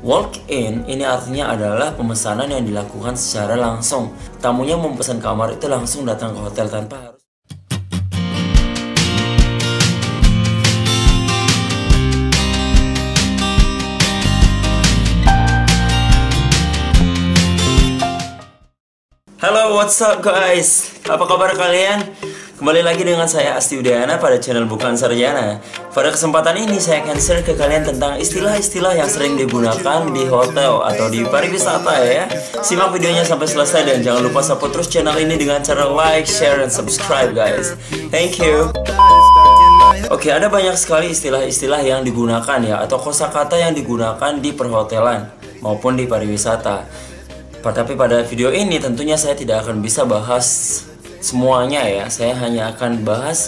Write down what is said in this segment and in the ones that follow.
Walk-in ini artinya adalah pemesanan yang dilakukan secara langsung. Tamunya memesan kamar itu langsung datang ke hotel tanpa harus. Halo, what's up guys? Apa kabar kalian? Kembali lagi dengan saya Asti Udayana pada channel Bukan Sarjana. Pada kesempatan ini saya akan share ke kalian tentang istilah-istilah yang sering digunakan di hotel atau di pariwisata ya. Simak videonya sampai selesai dan jangan lupa support terus channel ini dengan cara like, share, dan subscribe guys. Thank you. Oke, ada banyak sekali istilah-istilah yang digunakan ya, atau kosakata yang digunakan di perhotelan maupun di pariwisata. Tapi pada video ini tentunya saya tidak akan bisa bahas semuanya ya. Saya hanya akan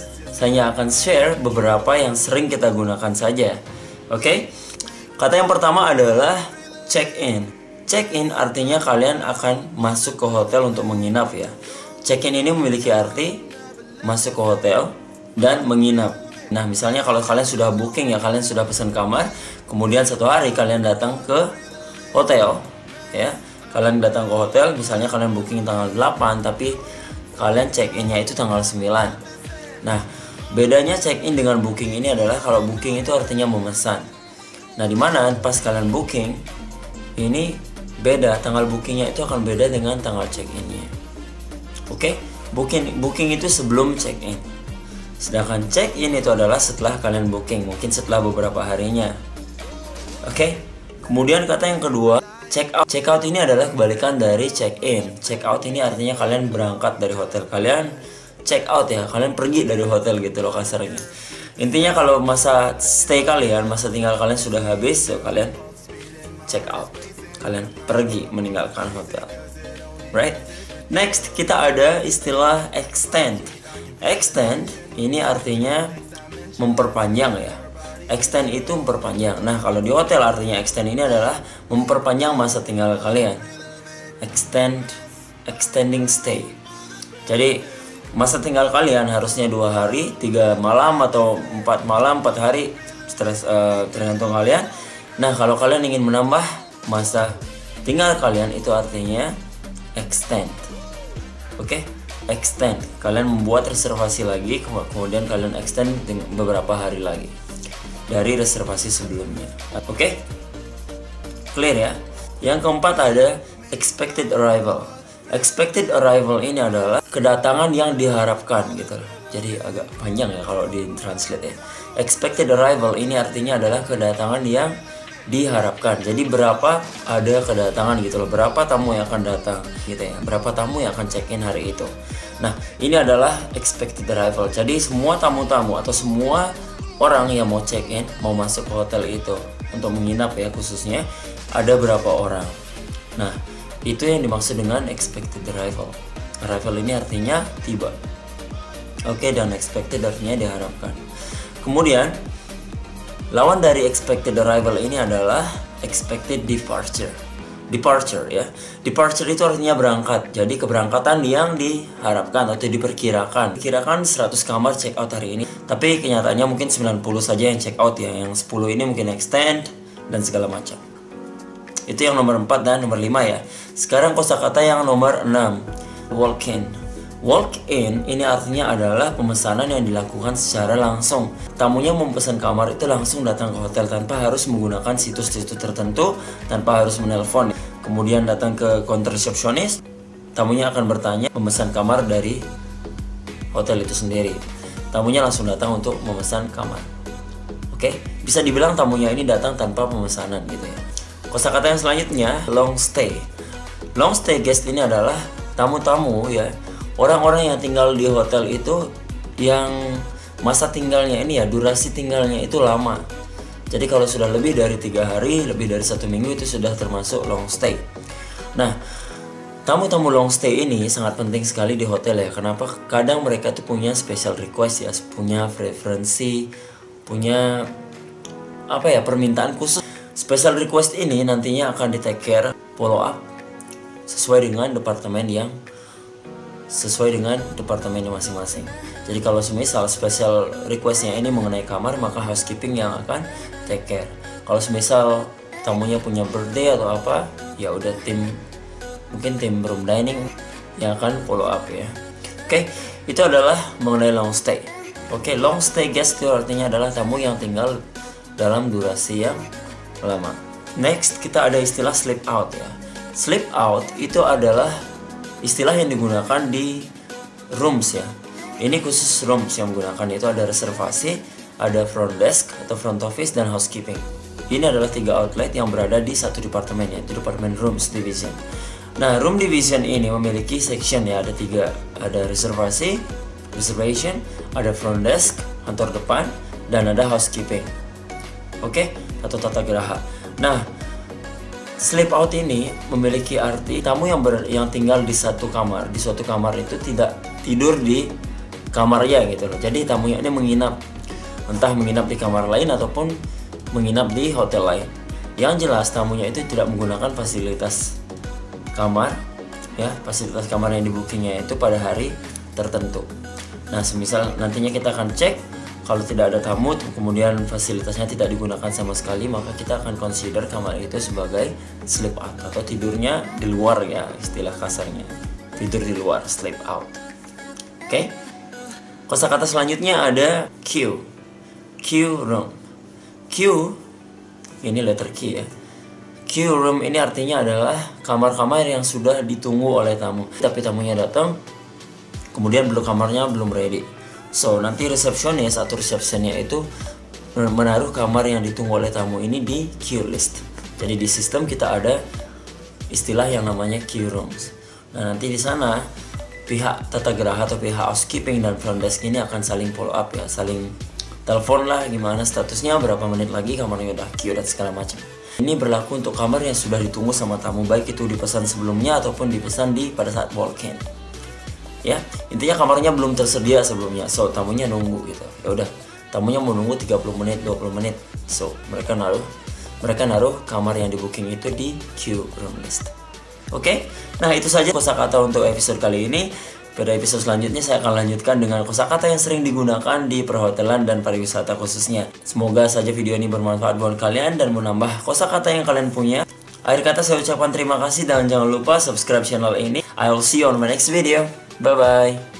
share beberapa yang sering kita gunakan saja. Oke? Kata yang pertama adalah check-in. Check-in artinya kalian akan masuk ke hotel untuk menginap ya. Check-in ini memiliki arti masuk ke hotel dan menginap. Nah, misalnya kalau kalian sudah booking ya, kalian sudah pesan kamar, kemudian satu hari kalian datang ke hotel ya. Kalian datang ke hotel, misalnya kalian booking tanggal 8, tapi kalian check-in-nya itu tanggal 9. Nah, bedanya check-in dengan booking ini adalah kalau booking itu artinya memesan. Nah, dimana pas kalian booking, ini beda, tanggal bookingnya itu akan beda dengan tanggal check-in-nya. Oke? Booking itu sebelum check-in. Sedangkan check-in itu adalah setelah kalian booking, mungkin setelah beberapa harinya. Oke? Kemudian kata yang kedua, check out. Check out ini adalah kebalikan dari check in. Check out ini artinya kalian berangkat dari hotel kalian, check out ya, kalian pergi dari hotel gitu loh kasarnya. Intinya kalau masa stay kalian, masa tinggal kalian sudah habis, so kalian check out. Kalian pergi meninggalkan hotel. Right? Next kita ada istilah extend. Extend ini artinya memperpanjang ya. Extend itu memperpanjang. Nah, kalau di hotel artinya extend ini adalah memperpanjang masa tinggal kalian. Extending stay. Jadi masa tinggal kalian harusnya 2 hari, 3 malam atau 4 malam, 4 hari, tergantung kalian. Nah, kalau kalian ingin menambah masa tinggal kalian itu artinya extend. Oke? Extend. Kalian membuat reservasi lagi, kemudian kalian extend beberapa hari lagi dari reservasi sebelumnya. Oke? Clear ya? Yang keempat ada expected arrival. Expected arrival ini adalah kedatangan yang diharapkan gitu loh. Jadi agak panjang ya kalau di translate ya. Expected arrival ini artinya adalah kedatangan yang diharapkan. Jadi berapa ada kedatangan gitu loh. Berapa tamu yang akan datang gitu ya. Berapa tamu yang akan check-in hari itu. Nah, ini adalah expected arrival. Jadi semua tamu-tamu atau semua orang yang mau check-in, mau masuk ke hotel itu untuk menginap ya khususnya, ada berapa orang. Nah, itu yang dimaksud dengan expected arrival. Arrival ini artinya tiba. Oke, dan expected artinya diharapkan. Kemudian, lawan dari expected arrival ini adalah expected departure. Departure ya. Departure itu artinya berangkat. Jadi keberangkatan yang diharapkan atau diperkirakan. Kirakan 100 kamar check out hari ini, tapi kenyataannya mungkin 90 saja yang check out ya. Yang 10 ini mungkin extend dan segala macam. Itu yang nomor 4 dan nomor 5 ya. Sekarang kosakata yang nomor 6. Walk-in. Walk-in ini artinya adalah pemesanan yang dilakukan secara langsung. Tamunya memesan kamar itu langsung datang ke hotel tanpa harus menggunakan situs-situs tertentu, tanpa harus menelpon. Kemudian datang ke counter resepsionis, tamunya akan bertanya memesan kamar dari hotel itu sendiri. Tamunya langsung datang untuk memesan kamar. Oke, bisa dibilang tamunya ini datang tanpa pemesanan gitu ya. Kosakata yang selanjutnya, long stay. Long stay guest ini adalah tamu-tamu ya. Orang-orang yang tinggal di hotel itu yang masa tinggalnya ini ya, durasi tinggalnya itu lama. Jadi kalau sudah lebih dari 3 hari, lebih dari 1 minggu itu sudah termasuk long stay. Nah, tamu-tamu long stay ini sangat penting sekali di hotel ya. Kenapa? Kadang mereka tuh punya special request ya, punya preferensi, punya apa ya, permintaan khusus. Special request ini nantinya akan di take care, follow up sesuai dengan departemennya masing-masing. Jadi kalau semisal special requestnya ini mengenai kamar, maka housekeeping yang akan take care. Kalau semisal tamunya punya birthday atau apa, ya udah mungkin tim room dining yang akan follow up ya. Oke, itu adalah mengenai long stay. Oke, long stay guest itu artinya adalah tamu yang tinggal dalam durasi yang lama. Next, kita ada istilah sleep out ya. Sleep out itu adalah istilah yang digunakan di rooms ya. Ini khusus rooms yang menggunakan, itu ada reservasi, ada front desk atau front office, dan housekeeping. Ini adalah 3 outlet yang berada di satu departemen, yaitu departemen rooms division. Nah, room division ini memiliki section ya, ada 3, ada reservation, ada front desk, kantor depan, dan ada housekeeping. Oke, atau tata geraha. Nah, sleep out ini memiliki arti tamu yang tinggal di satu kamar. Di suatu kamar itu tidak tidur di kamarnya gitu loh. Jadi tamunya ini menginap, entah menginap di kamar lain ataupun menginap di hotel lain. Yang jelas tamunya itu tidak menggunakan fasilitas kamar ya, fasilitas kamar yang di bookingnya itu pada hari tertentu. Nah, semisal nantinya kita akan cek kalau tidak ada tamu kemudian fasilitasnya tidak digunakan sama sekali, maka kita akan consider kamar itu sebagai sleep out atau tidurnya di luar ya, istilah kasarnya tidur di luar, sleep out. Oke. Kosakata selanjutnya ada Q room. Q ini letter Q ya. Q room ini artinya adalah kamar-kamar yang sudah ditunggu oleh tamu, tapi tamunya datang kemudian kamarnya belum ready. So, nanti resepsionis atau resepsionnya itu menaruh kamar yang ditunggu oleh tamu ini di queue list. Jadi di sistem kita ada istilah yang namanya queue rooms. Nah, nanti di sana pihak tata geraha atau pihak housekeeping dan front desk ini akan saling follow up ya, saling telepon lah gimana statusnya, berapa menit lagi kamarnya udah queue dan segala macam. Ini berlaku untuk kamar yang sudah ditunggu sama tamu, baik itu dipesan sebelumnya ataupun dipesan pada saat walk-in. Ya, intinya kamarnya belum tersedia sebelumnya, so tamunya nunggu gitu. Ya udah, tamunya mau nunggu 30 menit, 20 menit. So, mereka naruh kamar yang di booking itu di queue room list. Oke. Nah, itu saja kosakata untuk episode kali ini. Pada episode selanjutnya saya akan lanjutkan dengan kosakata yang sering digunakan di perhotelan dan pariwisata khususnya. Semoga saja video ini bermanfaat buat kalian dan menambah kosakata yang kalian punya. Akhir kata saya ucapkan terima kasih dan jangan lupa subscribe channel ini. I will see you on my next video. Bye bye.